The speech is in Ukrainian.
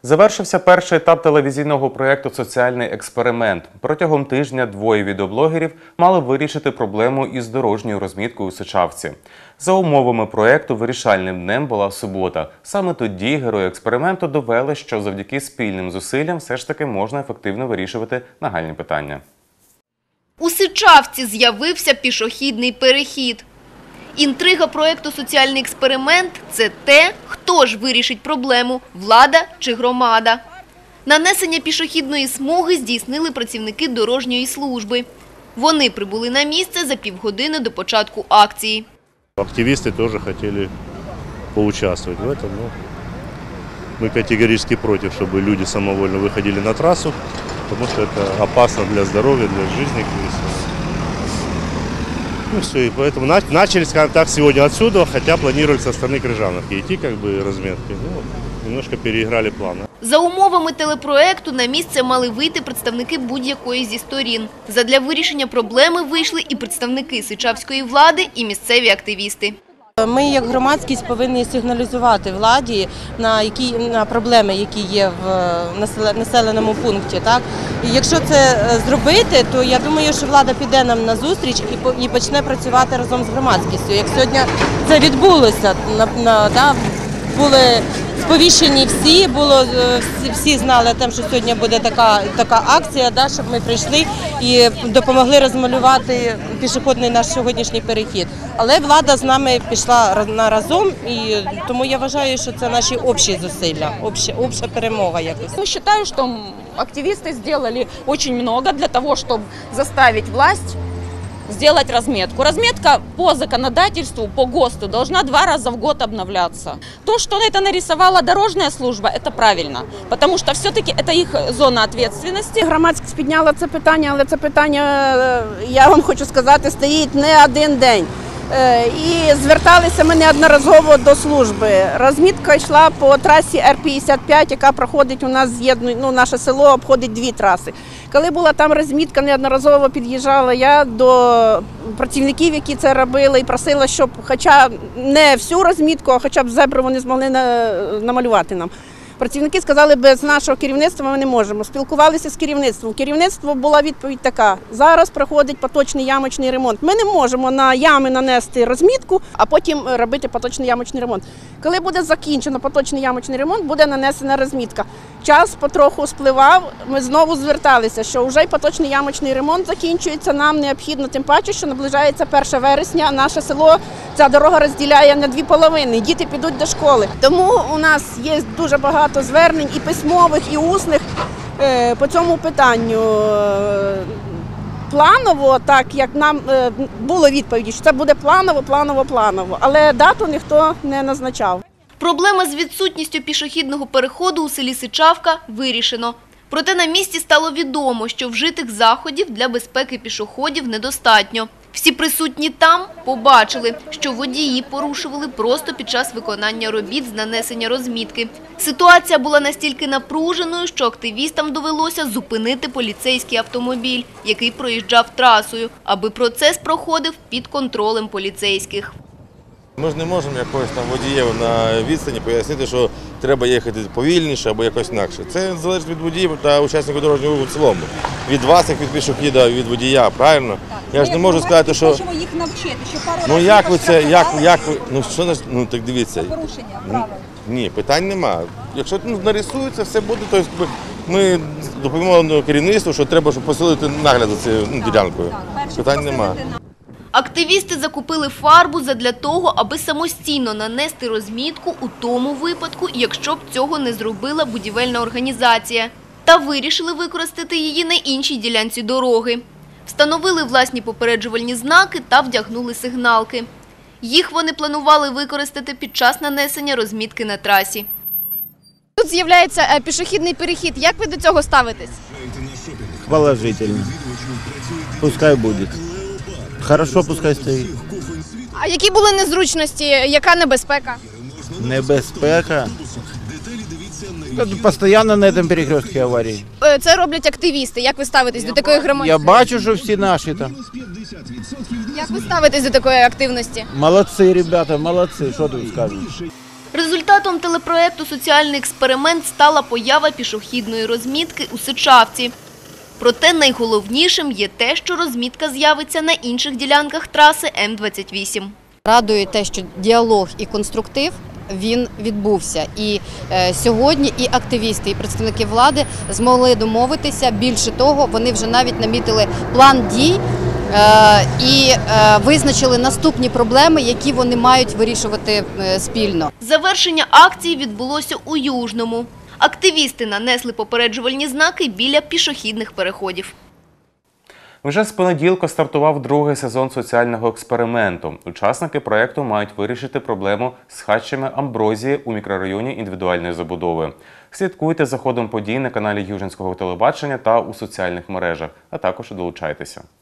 Завершився перший етап телевізійного проєкту «Соціальний експеримент». Протягом тижня двоє відеоблогерів мали вирішити проблему із дорожньою розміткою у Сичавці. За умовами проєкту вирішальним днем була субота. Саме тоді герої експерименту довели, що завдяки спільним зусиллям все ж таки можна ефективно вирішувати нагальні питання. У Сичавці з'явився пішохідний перехід. Інтрига проєкту «Соціальний експеримент» – це те, хто ж вирішить проблему – влада чи громада. Нанесення пішохідної смуги здійснили працівники дорожньої служби. Вони прибули на місце за півгодини до початку акції. Активисты тоже хотели поучаствовать в этом, но мы категорически против, чтобы люди самовольно выходили на трассу, потому что это опасно для здоровья, для жизни. Ну все, и поэтому начали, скажем так, сегодня отсюда, хотя планировали со стороны Крижановки идти, как бы, разметки. Ну, немножко переиграли планы. За умовами телепроекту на місце мали вийти представники будь-якої зі сторін. Задля вирішення проблеми вийшли і представники сичавської влади, і місцеві активісти. Ми, як громадськість, повинні сигналізувати владі на проблеми, які є в населеному пункті. Так? І якщо це зробити, то я думаю, що влада піде нам на зустріч і почне працювати разом з громадськістю. Як сьогодні це відбулося, були сповіщені всі знали, що сьогодні буде така акція, щоб ми прийшли і допомогли розмалювати пішохідний наш сьогоднішній перехід. Але влада з нами пішла разом, і тому я вважаю, що це наші общі зусилля, обща перемога якось. Я считаю, что активисты сделали очень много для того, чтобы заставить власть сделать разметку. Разметка по законодательству, по ГОСТу должна 2 раза в год обновляться. То, что это нарисовала дорожная служба, это правильно, потому что все-таки это их зона ответственности. Громадськість підняла це питання, але це питання, я вам хочу сказати, стоїть не один день. І зверталися ми неодноразово до служби. Розмітка йшла по трасі Р-55, яка проходить у нас, наше село обходить 2 траси. Коли була там розмітка, неодноразово під'їжджала я до працівників, які це робили, і просила, щоб хоча не всю розмітку, а хоча б зебру вони змогли намалювати нам. Працівники сказали, без нашого керівництва ми не можемо. Спілкувалися з керівництвом. Керівництво була відповідь така: зараз проходить поточний ямочний ремонт. Ми не можемо на ями нанести розмітку, а потім робити поточний ямочний ремонт. Коли буде закінчено поточний ямочний ремонт, буде нанесена розмітка. Час потроху спливав, ми знову зверталися, що вже й поточний ямочний ремонт закінчується, нам необхідно, тим паче, що наближається 1 вересня, наше село, ця дорога розділяє на 2 половини, діти підуть до школи. Тому у нас є дуже багато звернень і письмових, і усних по цьому питанню. Планово, так як нам було відповіді, що це буде планово, але дату ніхто не назначав. Проблема з відсутністю пішохідного переходу у селі Сичавка вирішено. Проте на місці стало відомо, що вжитих заходів для безпеки пішоходів недостатньо. Всі присутні там побачили, що водії порушували просто під час виконання робіт з нанесення розмітки. Ситуація була настільки напруженою, що активістам довелося зупинити поліцейський автомобіль, який проїжджав трасою, аби процес проходив під контролем поліцейських. Ми ж не можемо якось там водіїв на відстані пояснити, що треба їхати повільніше або якось інакше. Це залежить від водіїв та учасників дорожнього руху в цілому. Від вас, як від пішохіда, від водія, правильно? Я ж не можу сказати, що... Хочемо їх навчити, що пару разів... Ну як ви це, ну що, ну так дивіться. Порушення, правила. Ні, питань нема. Якщо нарисується, все буде, то ми допомімо керівництву, що треба, щоб посилити нагляд за цією ділянкою. Питань нема. Активісти закупили фарбу задля того, аби самостійно нанести розмітку у тому випадку, якщо б цього не зробила будівельна організація. Та вирішили використати її на іншій ділянці дороги. Встановили власні попереджувальні знаки та вдягнули сигналки. Їх вони планували використати під час нанесення розмітки на трасі. Тут з'являється пішохідний перехід. Як ви до цього ставитесь? Положительно. Пускай буде. Хорошо, пускай стоїть. А які були незручності? Яка небезпека? Небезпека? Постійно на цьому перекрестку аварії. Це роблять активісти. Як ви ставитесь до такої громадськості? Я бачу, що всі наші там. Як ви ставитесь до такої активності? Молодці, ребята, молодці. Що тут скажеш? Результатом телепроекту «Соціальний експеримент» стала поява пішохідної розмітки у Сичавці. Проте найголовнішим є те, що розмітка з'явиться на інших ділянках траси М-28. Радує те, що діалог і конструктив він відбувся. І сьогодні і активісти, і представники влади змогли домовитися. Більше того, вони вже навіть намітили план дій і визначили наступні проблеми, які вони мають вирішувати спільно. Завершення акції відбулося у Южному. Активісти нанесли попереджувальні знаки біля пішохідних переходів. Вже з понеділка стартував другий сезон соціального експерименту. Учасники проєкту мають вирішити проблему з хащами амброзії у мікрорайоні індивідуальної забудови. Слідкуйте за ходом подій на каналі Южинського телебачення та у соціальних мережах, а також долучайтеся.